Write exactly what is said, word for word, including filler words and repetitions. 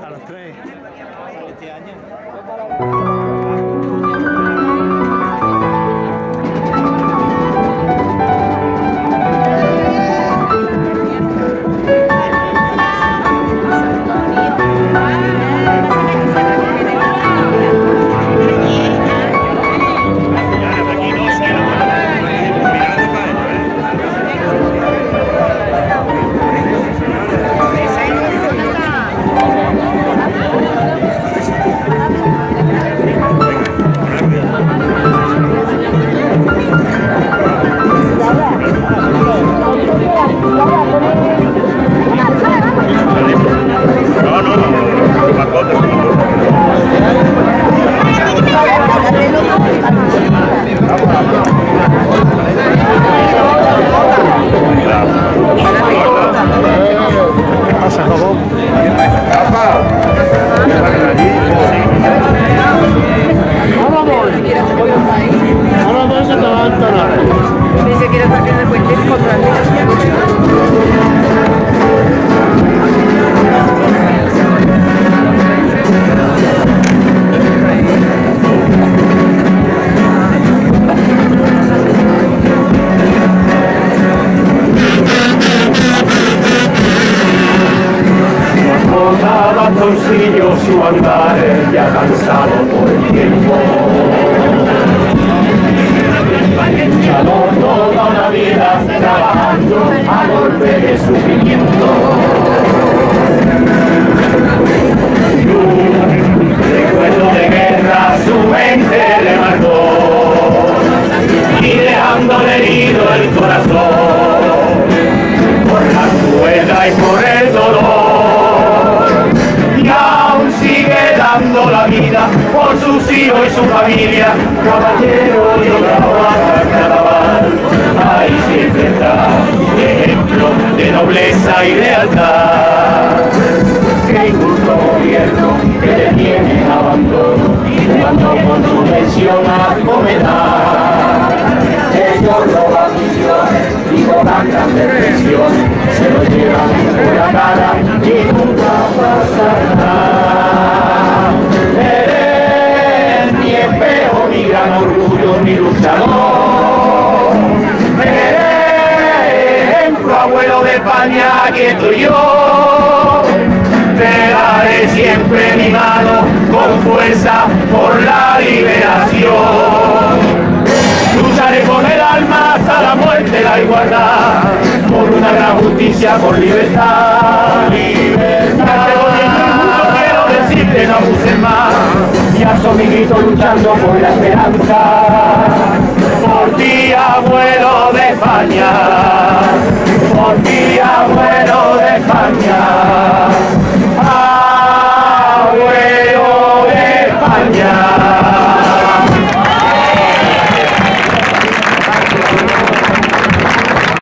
A los tres. Este año. Su andar ya cansado por el tiempo, luchado toda una vida trabajando a golpe de sufrimiento. Y un recuerdo de guerra su mente le marcó y dejándole herido el corazón por la crueldad y por el dolor. Dando la vida por sus hijos y su familia, caballero y otra carnaval, ahí siempre está, ejemplo de nobleza y lealtad. Qué injusto gobierno que le tiene abandono, cuando con su pensión acometar. Ellos roban millones y cobran grandes pensiones, se lo llevan por la cara y nunca pasa nada. Eres mi espejo, mi gran orgullo, mi luchador. Eres ejemplo, abuelo de España, aquí estoy yo. Te daré siempre mi mano con fuerza por la liberación. Lucharé con el alma hasta la muerte, la igualdad, por una gran justicia, por libertad. Libertad. Quiero decirte, no abuses más, ya son mi grito luchando por la esperanza. Por ti, abuelo de España, por ti, abuelo.